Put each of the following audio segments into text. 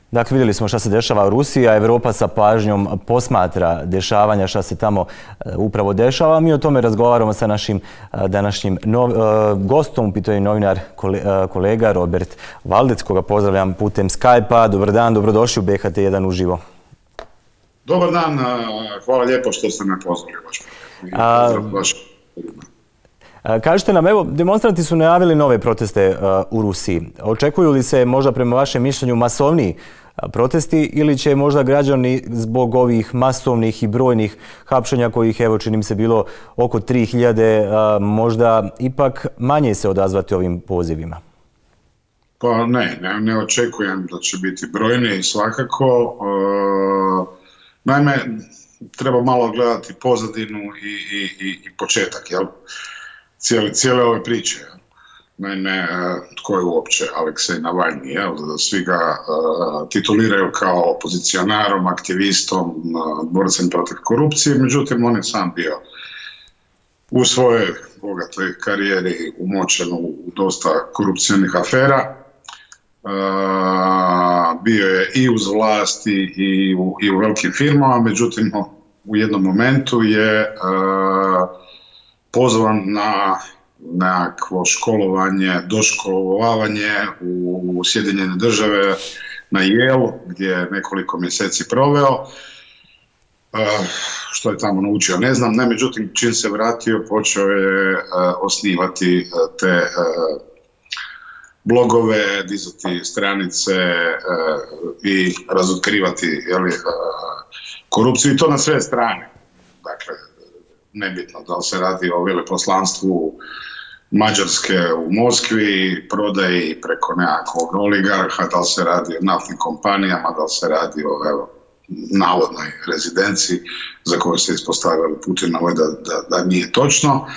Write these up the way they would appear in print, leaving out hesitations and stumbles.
Dakle, vidjeli smo šta se dešava u Rusiji, a Evropa sa pažnjom posmatra dešavanja šta se tamo upravo dešava. Mi o tome razgovaramo sa našim današnjim gostom, pitao je novinar kolega Robert Valdec, koga pozdravljam putem Skype-a. Dobar dan, dobrodošli u BHT1 uživo. Dobar dan, hvala lijepo što ste me pozvali. Kažete nam, evo, demonstranti su najavili nove proteste u Rusiji. Očekuju li se možda prema vašem mišljenju masovniji protesti ili će možda građani zbog ovih masovnih i brojnih hapšenja kojih, evo, čini mi se bilo oko 3000, možda ipak manje se odazvati ovim pozivima? Pa ne očekujem da će biti brojni svakako. Naime, treba malo gledati pozadinu i početak, jel? Cijele ove priče. Naime, tko je uopće Aleksej Navalni, jel? Svi ga tituliraju kao opozicionarom, aktivistom, borcem protiv korupcije, međutim on je sam bio u svojoj bogatoj karijeri umočen u dosta korupcijnih afera. Bio je i uz vlasti i u velikim firmama, međutim u jednom momentu je pozvan na nekakvo školovanje, doškolovavanje u Sjedinjene Države na Yale, gdje je nekoliko mjeseci proveo. Što je tamo naučio, ne znam. Međutim, čim se vratio, počeo je osnivati te blogove, dizati stranice i razotkrivati korupciju, i to na sve strane. Dakle, nebitno da li se radi o veleposlanstvu Mađarske u Moskvi, prodaji preko nekakvog oligarha, da li se radi o naftnim kompanijama, da li se radi o navodnoj rezidenciji za koju se ispostavili Putinove da nije točno.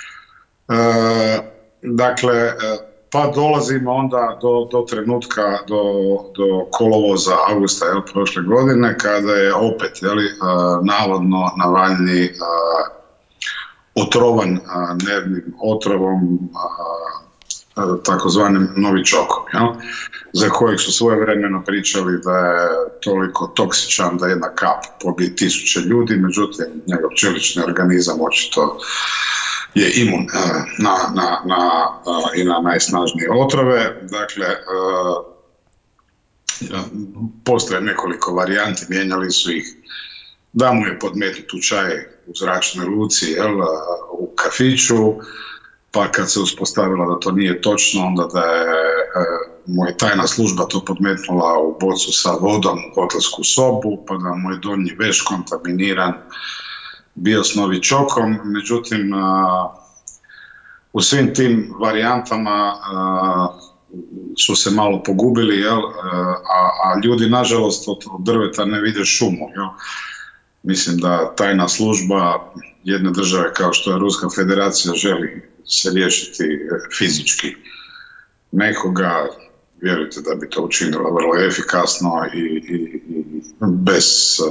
Dakle, pa dolazimo onda do trenutka, do kolovoza, augusta prošle godine, kada je opet navodno Navalni otrovan nervnim otrovom, takozvanim novičokom, za kojeg su svojevremeno pričali da je toliko toksičan da jedna kap pobije 1000 ljudi, međutim njegov čelični organizam očito je imun i na najsnažnije otrove. Dakle, postoje nekoliko varijanti, mijenjali su ih, da mu je podmetnut u čaj u zračnoj luci, u kafiću, pa kad se uspostavila da to nije točno, onda da je mu je tajna služba to podmetnula u bocu sa vodom u hotelsku sobu, pa da mu je donji veš kontaminiran bio s novičokom. Međutim, u svim tim varijantama su se malo pogubili, a ljudi nažalost od drveta ne vide šumu. Mislim da tajna služba jedne države kao što je Ruska federacija želi se riješiti fizički nekoga, vjerujte da bi to učinila vrlo efikasno i bez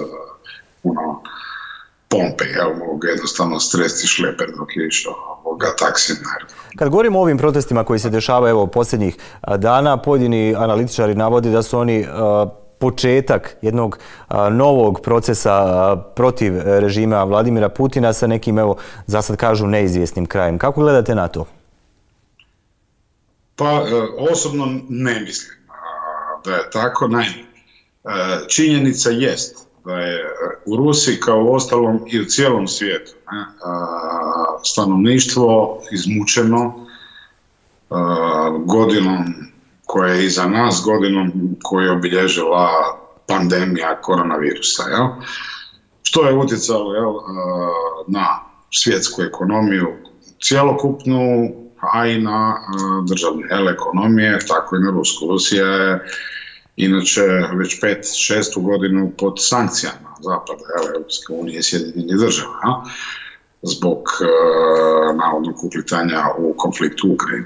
pompe, mogu jednostavno stresti šleper dok je išao taksi. Kad govorimo o ovim protestima koji se dešavaju posljednjih dana, pojedini analitičari navode da su oni početak jednog novog procesa protiv režima Vladimira Putina sa nekim, za sad kažu, neizvjesnim krajem. Kako gledate na to? Pa, osobno ne mislim da je tako. Naime, činjenica jest da je u Rusiji, kao u ostalom i u cijelom svijetu, stanovništvo izmučeno godinom koja je iza nas, godinom koju je obilježila pandemija koronavirusa. Što je utjecalo na svjetsku ekonomiju cjelokupnu, a i na državne ekonomije, tako i na Rusku. Rusija je inače već 5-6 godinu pod sankcijama Zapada, Europske unije i Sjedinjenih Država, zbog navodnog uplitanja u konflikt u Ukrajini.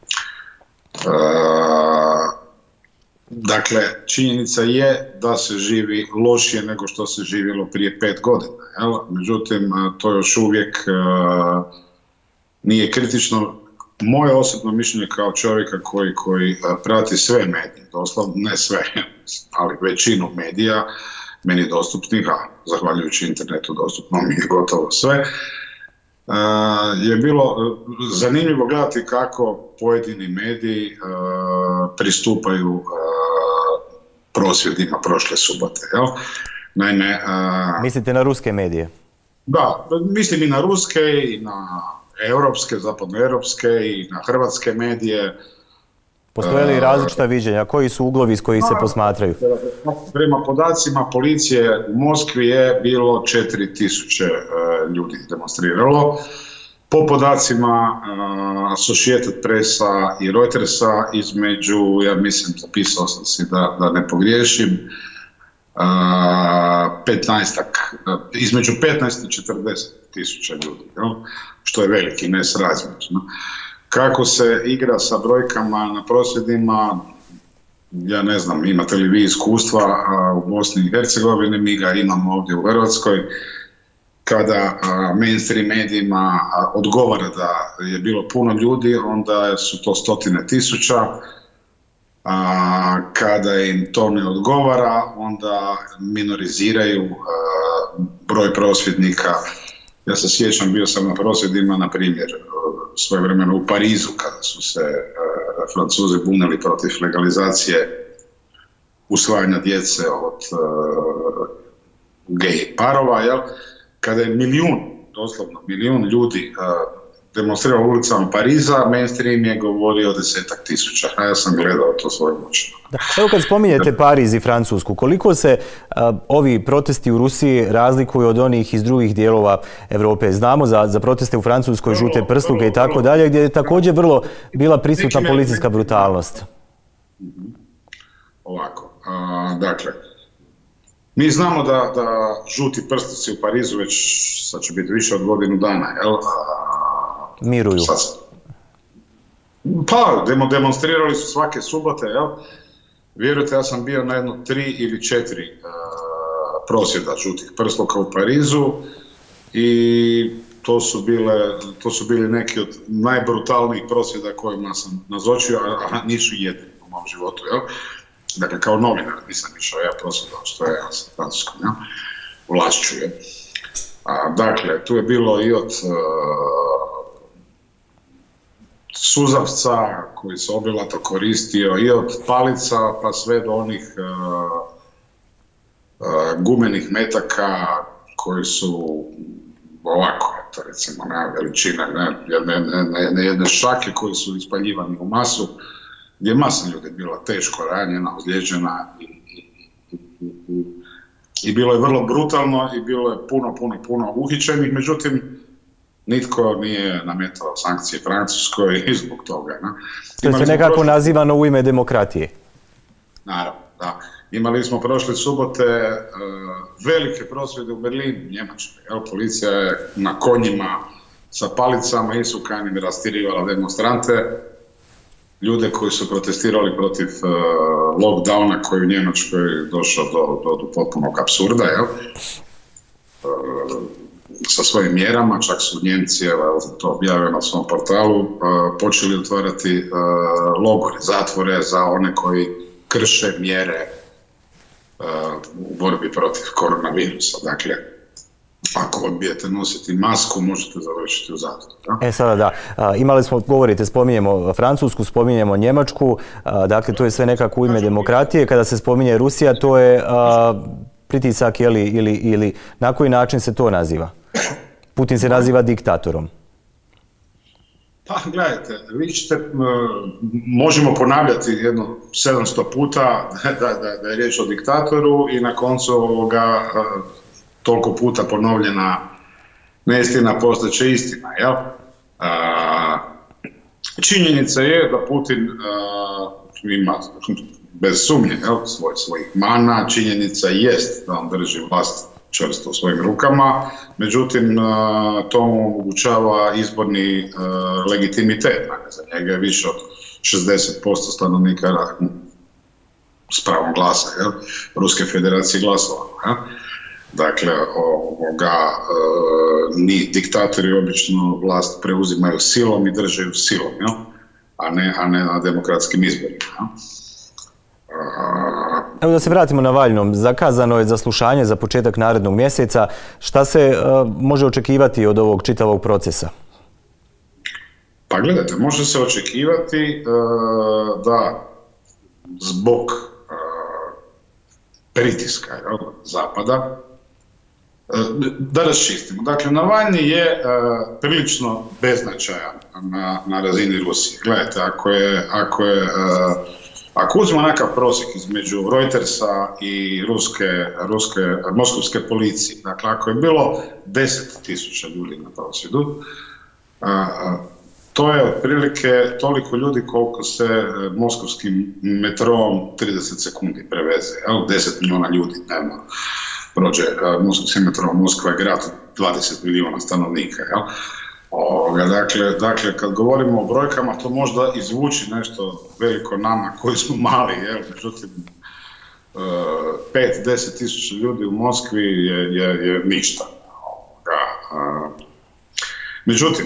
Dakle, činjenica je da se živi lošije nego što se živjelo prije 5 godina. Međutim, to još uvijek nije kritično moje osobno mišljenje kao čovjeka koji prati sve medije, doslovno ne sve, ali većinu medija, meni dostupnih, a zahvaljujući internetu dostupno mi je gotovo sve, je bilo zanimljivo gledati kako pojedini mediji pristupaju prosvjedima prošle subote. Jel? Naime, mislite na ruske medije? Da, mislim i na ruske, i na europske, zapadnoeuropske, i na hrvatske medije. Postoje li različita viđenja? Koji su uglovi iz kojih se posmatraju? Prema podacima policije u Moskvi je bilo 4000 ljudi demonstriralo. Po podacima Associated Pressa i Reutersa između, ja mislim, zapisao sam si da ne pogriješim, između 15 i 40.000 ljudi, što je veliki nesrazmjer. Kako se igra sa brojkama na prosvjedima, ja ne znam, imate li vi iskustva u Bosni i Hercegovini, mi ga imamo ovdje u Hrvatskoj, kada mainstream medijima odgovara da je bilo puno ljudi, onda su to 100.000, kada im to ne odgovara, onda minoriziraju broj prosvjednika. Ja se sjećam, bio sam na prosvjedima, na primjer, svojevremeno u Parizu, kada su se Francuzi bunili protiv legalizacije usvajanja djece od gej parova, jel? Kada je doslovno milijun ljudi demonstrirao ulicama Pariza, mainstream je govorio 10.000, a ja sam gledao to svojim očima. Evo kad spominjete Pariz i Francusku, koliko se ovi protesti u Rusiji razlikuju od onih iz drugih dijelova Europe? Znamo za proteste u Francuskoj, žute prsluke i tako dalje, gdje je također vrlo bila prisutna policijska brutalnost. Ovako, dakle, mi znamo da žuti prsluci u Parizu već, sad će biti više od godinu dana, jel? Miruju. Pa, demonstrirali su svake subote, jel? Vjerujte, ja sam bio na jedno 3 ili 4 prosvjeda žutih prsluka u Parizu i to su bili neki od najbrutalnijih prosvjeda kojima sam nazočio, a nisu jedini u mom životu, jel? Dakle, kao novinar nisam išao ja prosvjedao, što je ja sa Francuskom, jel? U Lašću, jel? Dakle, tu je bilo i od suzavca koji se obilato koristio, i od palica pa sve do onih gumenih metaka koji su ovako, to recimo veličine jedne šake koji su ispaljivani u masu, gdje masa ljudi bila teško ranjena, ozlijeđena i bilo je vrlo brutalno i bilo je puno uhićenih, međutim nitko nije nametao sankcije Francuskoj i zbog toga. To se nekako nazivano u ime demokratije. Naravno, da. Imali smo prošle subote velike prosvjede u Berlinu, Njemačkoj. Policija je na konjima sa palicama i sukanim rastirivala demonstrante, ljude koji su protestirali protiv lockdowna koji u Njemačkoj došao do potpunog apsurda, jel? Sa svojim mjerama, čak su Njemci, to objavio na svom portalu, počeli otvarati logore, zatvore za one koji krše mjere u borbi protiv koronavirusa. Dakle, ako odbijete nositi masku, možete završiti u zatvoru. Sada da, imali smo, govorite, spominjemo Francusku, spominjemo Njemačku, dakle to je sve nekako u ime demokratije. Kada se spominje Rusija, to je pritisak, ili na koji način se to naziva? Putin se naziva diktatorom. Pa, gledajte, vi ćete, možemo ponavljati jedno 700 puta da je riječ o diktatoru i na koncu ovoga toliko puta ponovljena neistina postaće istina, jel? Činjenica je da Putin ima bez sumnje svojih mana, činjenica jest da on drži vlast čvrsto u svojim rukama, međutim to mu omogućava izborni legitimitet. Za njega je više od 60% stanovnika s pravom glasa, Ruske federacije glasovalo. Dakle, ni diktatori obično vlast preuzimaju silom i drže ju silom, jel? A ne na demokratskim izborima. Evo da se vratimo Navalnom. Zakazano je zaslušanje za početak narednog mjeseca. Šta se može očekivati od ovog čitavog procesa? Pa gledajte, može se očekivati da zbog pritiska Zapada, da raščistimo. Dakle, Navalni je prilično beznačajan na razini Rusije. Gledajte, ako uzmemo nekav prosjek između Reutersa i moskovske policije, dakle, ako je bilo 10.000 ljudi na prosvjedu, to je otprilike toliko ljudi koliko se moskovskim metrom 30 sekundi preveze. 10 milijuna ljudi dnevno prođe moskovskim metrom. Moskva je grad 20 milijuna stanovnika. Dakle, kad govorimo o brojkama, to možda izvuči nešto veliko nama koji smo mali. Međutim, 5-10 tisuća ljudi u Moskvi je ništa. Međutim,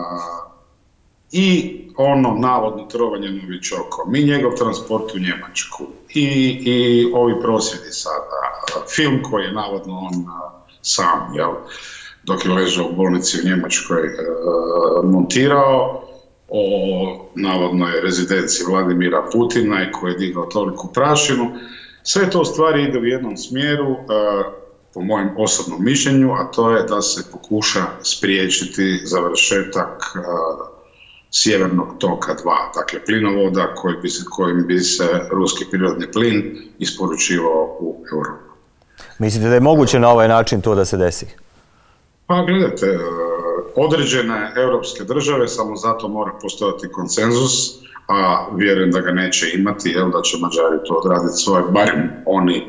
i ono navodno trovanje novičokom, i njegov transport u Njemačku, i ovi prosvjedi sada, film koji je navodno on sam, dok je ležao u bolnici u Njemačkoj, montirao o navodnoj rezidenciji Vladimira Putina i koji je digao toliku prašinu. Sve to u stvari ide u jednom smjeru, po mojem osobnom mišljenju, a to je da se pokuša spriječiti završetak Sjevernog toka 2, dakle plinovoda kojim bi se ruski prirodni plin isporučivao u Europu. Mislite da je moguće na ovaj način to da se desi? Pa gledajte, određene europske države, samo zato mora postojati konsenzus, a vjerujem da ga neće imati, da će Mađari to odraditi svoje, barem oni,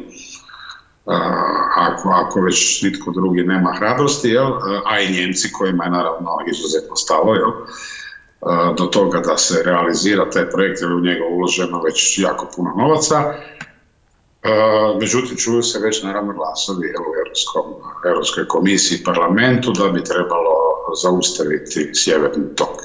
ako već nitko drugi nema hrabrosti, a i Njemci kojima je naravno izuzetno stalo, do toga da se realizira taj projekt, jer u njega uloženo već jako puno novaca. Međutim, čuju se već naravno glasovi u Europskoj komisiji i parlamentu da bi trebalo zaustaviti Sjeverni tok.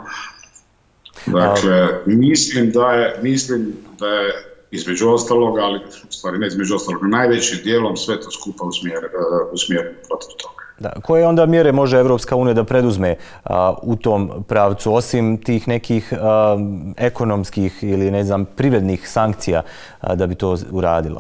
Dakle, mislim da je između ostalog, ali u stvari ne između ostalog, najveći dijelom sve to skupa usmjereno protiv toga. Da, koje onda mjere može Evropska unija da preduzme u tom pravcu, osim tih nekih ekonomskih ili ne znam privrednih sankcija da bi to uradila?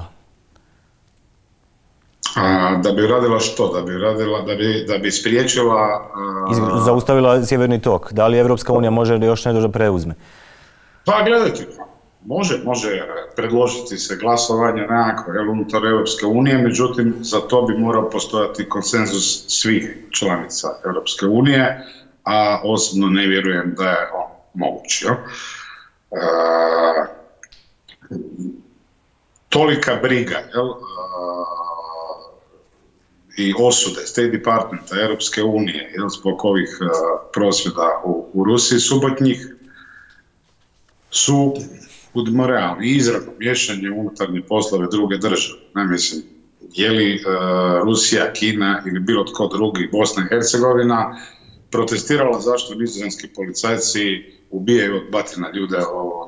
Da bi uradila što? Da bi spriječila... Zaustavila Sjeverni tok. Da li Evropska unija može još nešto da preuzme? Pa gledajte, može predložiti se glasovanje nekako unutar Europske unije, međutim za to bi morao postojati konsenzus svih članica Europske unije, a osobno ne vjerujem da je on moguć. Tolika briga i osude State Departmenta Europske unije zbog ovih prosvjeda u Rusiji subotnjih su, budimo realni, izravno miješanje u unutarnje poslove druge države. Ne mislim, je li Rusija, Kina ili bilo tko drugi, Bosna i Hercegovina, protestirala zašto nizozemski policajci ubijaju od batina ljude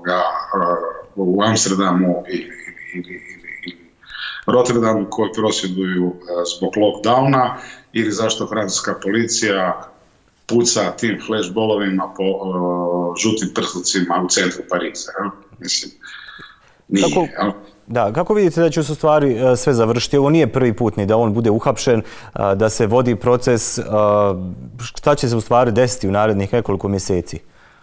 u Amsterdamu ili Rotterdamu koji prosvjeduju zbog lockdowna, ili zašto francuska policija puca tim flashballovima po žutim prslucima u centru Pariza. Mislim, nije. Kako vidite da će se u stvari sve završiti? Ovo nije prvi put ni da on bude uhapšen, da se vodi proces. Šta će se u stvari desiti u narednih nekoliko mjeseci?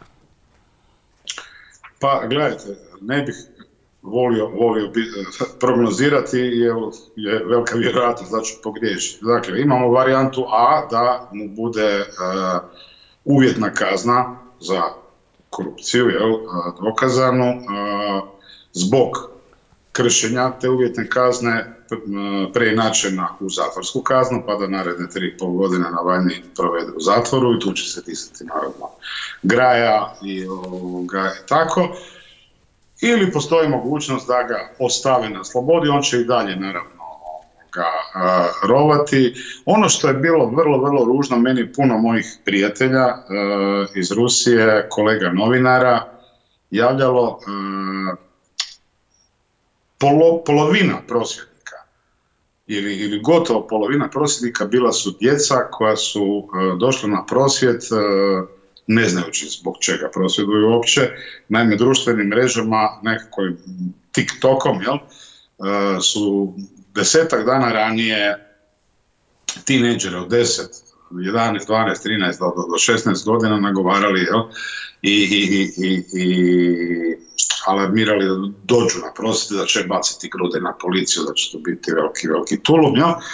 Pa, gledajte, ne bih volio prognozirati, jer je velika vjerojatnost da ću pogriješiti. Dakle, imamo varijantu A, da mu bude uvjetna kazna za korupciju, dokazanu, zbog kršenja te uvjetne kazne preinačena u zatvorsku kaznu, pa da naredne 3,5 godine Navalni provede u zatvoru i tu će se disati naravno graja i tako. Ili postoji mogućnost da ga ostave na slobodi, on će i dalje naravno rovati. Ono što je bilo vrlo, vrlo ružno, meni puno mojih prijatelja iz Rusije, kolega novinara, javljalo polovina prosvjednika ili gotovo polovina prosvjednika bila su djeca koja su došla na prosvjed ne znajući zbog čega prosvjeduju uopće. Naime, društvenim mrežama, nekako TikTokom, su 10-tak dana ranije tinejdžere od 10, 11, 12, 13 do 16 godina nagovarali i alarmirali da dođu na prosvjed, da će baciti grude na policiju, da će to biti veliki, veliki tulum.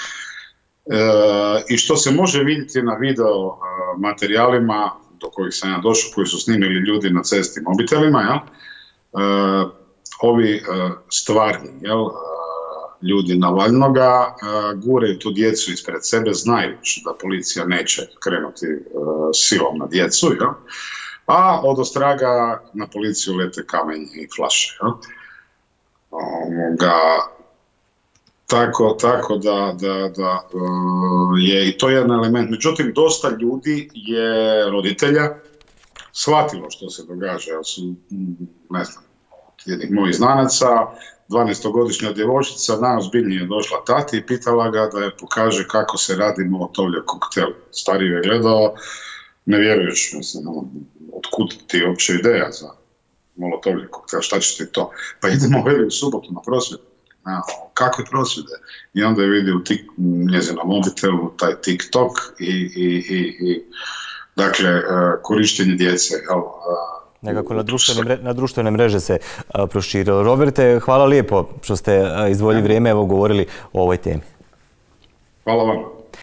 I što se može vidjeti na video materijalima do kojih sam ja došao, koji su snimili ljudi na cesti mobitelima, ovi stvarni ljudi Navalnoga guraju tu djecu ispred sebe znajući da policija neće krenuti silom na djecu, a odostraga na policiju lete kamenje i flaše. Tako da je i to jedan element. Međutim, dosta ljudi je roditelja shvatilo što se događa. Su, ne znam, jednih mojih znanaca, 12-godišnja djevojčica najozbiljnije došla tati i pitala ga da je pokaže kako se radi molotovljev koktel. Stariji je gledao, ne vjerujući, mislim, otkud ti uopće ideja za molotovljev koktel, šta će ti to? Pa idemo u subotu na prosvjed. Kakve prosvjede? I onda je vidio u njezinom mobitelu taj TikTok i dakle, korištenje djece. Nekako na društvene mreže se proširilo. Roberte, hvala lijepo što ste izdvojili vrijeme, evo govorili o ovoj temi. Hvala vam.